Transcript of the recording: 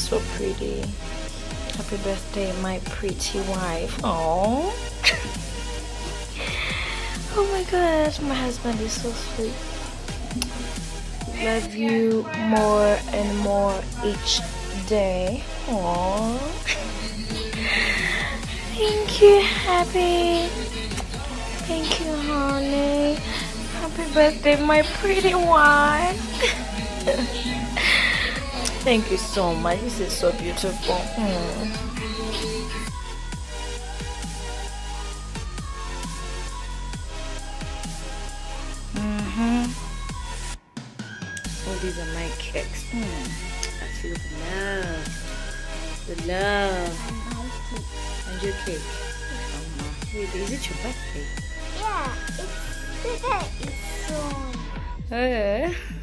so pretty. Happy birthday, my pretty wife. Oh. Oh my gosh, my husband is so sweet. Love you more and more each day. Oh. Thank you, happy. Thank you, honey. Happy birthday, my pretty wife. Thank you so much. This is so beautiful. Oh, these are my cakes. I feel the love. The love. And your cake. Wait, is it your birthday? Yeah, it's today. It's soon.